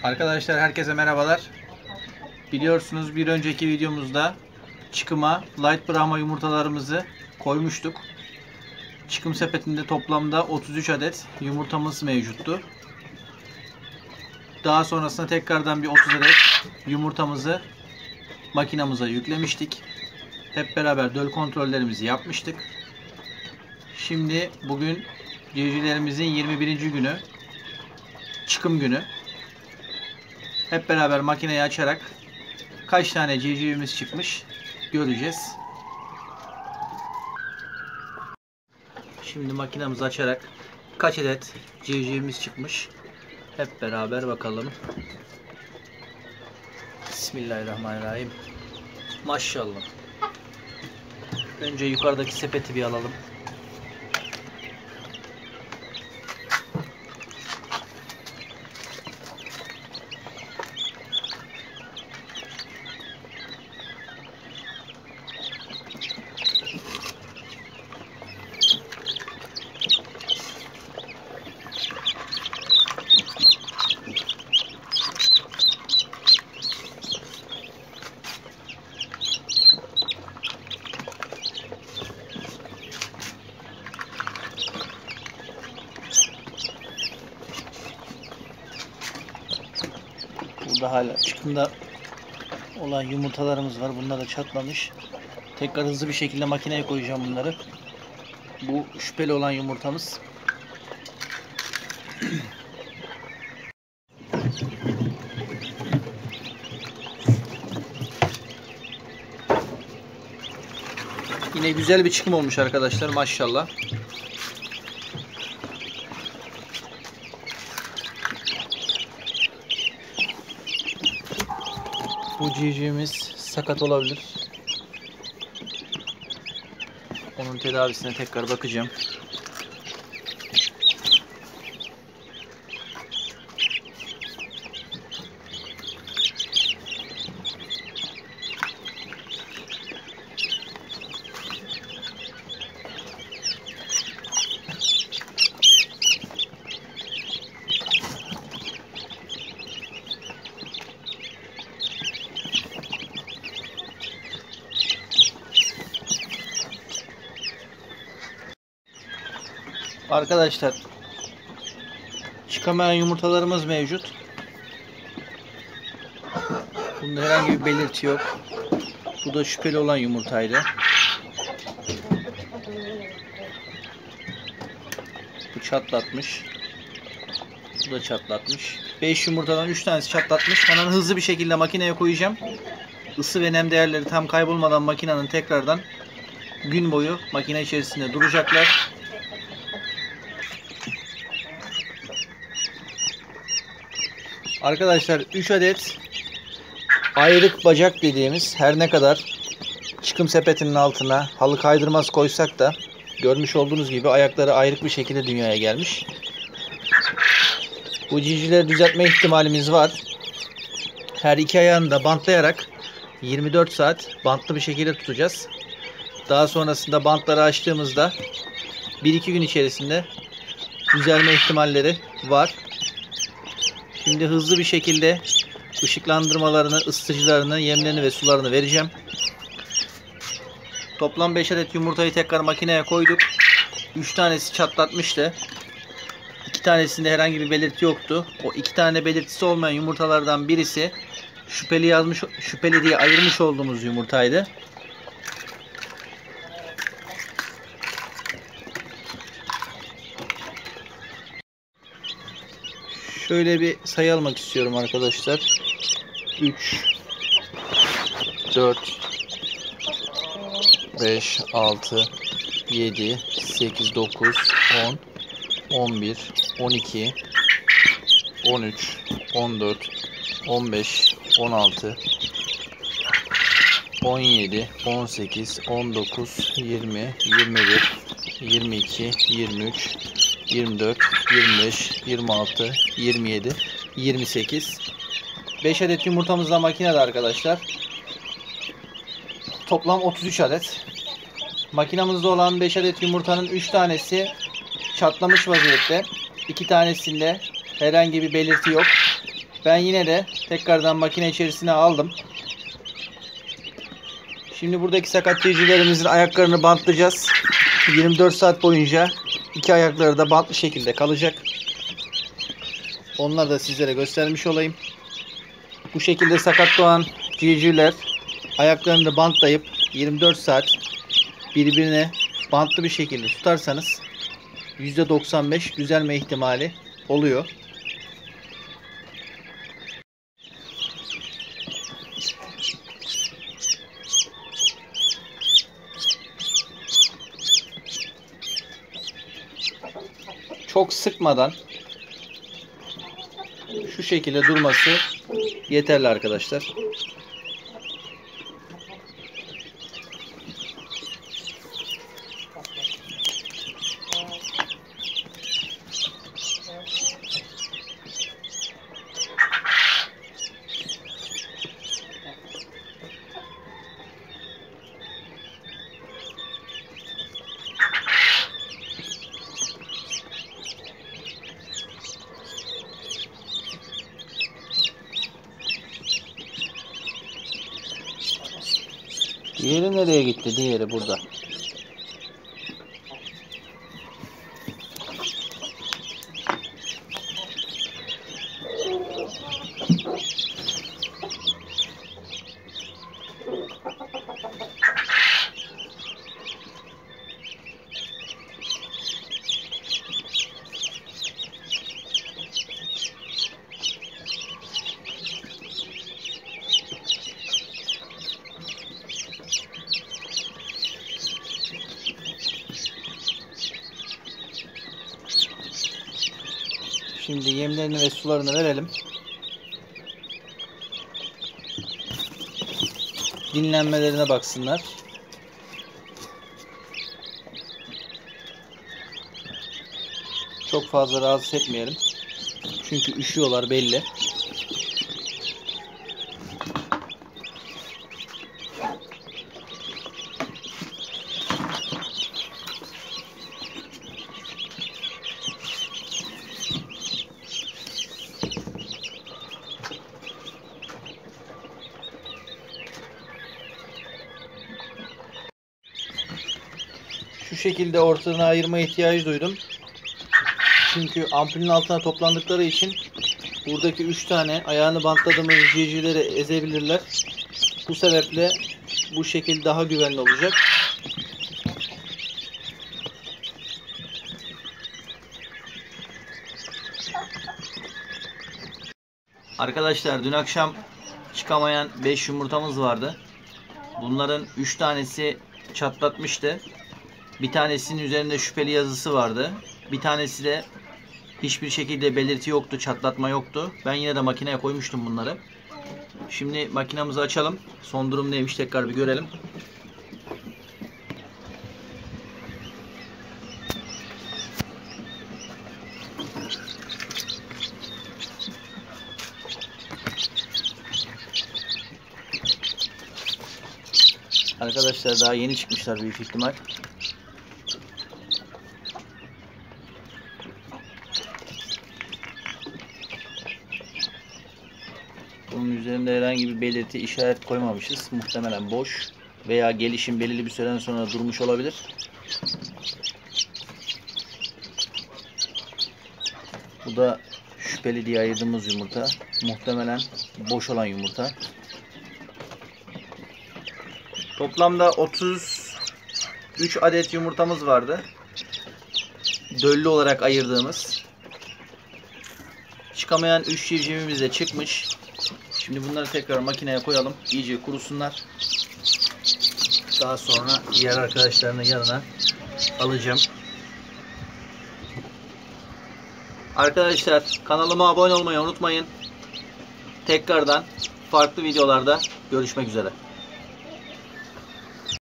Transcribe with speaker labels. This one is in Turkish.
Speaker 1: Arkadaşlar herkese merhabalar. Biliyorsunuz bir önceki videomuzda çıkıma Light Brahma yumurtalarımızı koymuştuk. Çıkım sepetinde toplamda 33 adet yumurtamız mevcuttu. Daha sonrasında tekrardan bir 30 adet yumurtamızı makinamıza yüklemiştik. Hep beraber döl kontrollerimizi yapmıştık. Şimdi bugün civcivlerimizin 21. günü, çıkım günü. Hep beraber makineyi açarak kaç tane civcivimiz çıkmış göreceğiz. Şimdi makinamızı açarak kaç adet civcivimiz çıkmış hep beraber bakalım. Bismillahirrahmanirrahim. Maşallah. Önce yukarıdaki sepeti bir alalım. Burada hala çıkımda olan yumurtalarımız var. Bunlar da çatlamış. Tekrar hızlı bir şekilde makineye koyacağım bunları. Bu şüpheli olan yumurtamız. Yine güzel bir çıkım olmuş arkadaşlar, maşallah. Bu civcivimiz sakat olabilir. Onun tedavisine tekrar bakacağım. Arkadaşlar, çıkamayan yumurtalarımız mevcut. Bunda herhangi bir belirti yok. Bu da şüpheli olan yumurtaydı. Bu çatlatmış. Bu da çatlatmış. 5 yumurtadan 3 tanesi çatlatmış. Hemen hızlı bir şekilde makineye koyacağım. Isı ve nem değerleri tam kaybolmadan makinenin tekrardan gün boyu makine içerisinde duracaklar. Arkadaşlar 3 adet ayrık bacak dediğimiz, her ne kadar çıkım sepetinin altına halı kaydırmaz koysak da görmüş olduğunuz gibi ayakları ayrık bir şekilde dünyaya gelmiş. Bu civcivleri düzeltme ihtimalimiz var. Her iki ayağını da bantlayarak 24 saat bantlı bir şekilde tutacağız. Daha sonrasında bantları açtığımızda 1-2 gün içerisinde düzelme ihtimalleri var. Şimdi hızlı bir şekilde ışıklandırmalarını, ısıtıcılarını, yemlerini ve sularını vereceğim. Toplam 5 adet yumurtayı tekrar makineye koyduk. 3 tanesi çatlatmıştı. 2 tanesinde herhangi bir belirti yoktu. O 2 tane belirtisi olmayan yumurtalardan birisi şüpheli diye ayırmış olduğumuz yumurtaydı. Şöyle bir sayı almak istiyorum arkadaşlar. 3 4 5 6 7 8 9 10 11 12 13 14 15 16 17 18 19 20 21 22 23 24 25 26 27 28 5 adet yumurtamız da makinede arkadaşlar. Toplam 33 adet. Makinamızda olan 5 adet yumurtanın 3 tanesi çatlamış vaziyette. 2 tanesinde herhangi bir belirti yok. Ben yine de tekrardan makine içerisine aldım. Şimdi buradaki sakat civcivlerimizin ayaklarını bantlayacağız. 24 saat boyunca iki ayakları da bantlı şekilde kalacak. Onları da sizlere göstermiş olayım. Bu şekilde sakat doğan civcivler ayaklarını bantlayıp 24 saat birbirine bantlı bir şekilde tutarsanız %95 düzelme ihtimali oluyor. Çok sıkmadan şu şekilde durması yeterli arkadaşlar. Diğeri nereye gitti? Diğeri burada. Şimdi yemlerini ve sularını verelim. Dinlenmelerine baksınlar. Çok fazla rahatsız etmeyelim. Çünkü üşüyorlar belli. Şu şekilde ortadan ayırma ihtiyacı duydum. Çünkü ampulün altına toplandıkları için buradaki 3 tane ayağını bantladığımız civcivleri ezebilirler. Bu sebeple bu şekil daha güvenli olacak. Arkadaşlar dün akşam çıkamayan 5 yumurtamız vardı. Bunların 3 tanesi çatlatmıştı. Bir tanesinin üzerinde şüpheli yazısı vardı. Bir tanesi de hiçbir şekilde belirti yoktu, çatlatma yoktu. Ben yine de makineye koymuştum bunları. Şimdi makinamızı açalım. Son durum neymiş tekrar bir görelim. Arkadaşlar daha yeni çıkmışlar büyük ihtimal. Bunun üzerinde herhangi bir belirti, işaret koymamışız. Muhtemelen boş veya gelişim belirli bir süreden sonra durmuş olabilir. Bu da şüpheli diye ayırdığımız yumurta. Muhtemelen boş olan yumurta. Toplamda 33 adet yumurtamız vardı. Döllü olarak ayırdığımız. Çıkamayan 3 civcivimiz de çıkmış. Şimdi bunları tekrar makineye koyalım. İyice kurusunlar. Daha sonra diğer arkadaşlarının yanına alacağım. Arkadaşlar kanalıma abone olmayı unutmayın. Tekrardan farklı videolarda görüşmek üzere.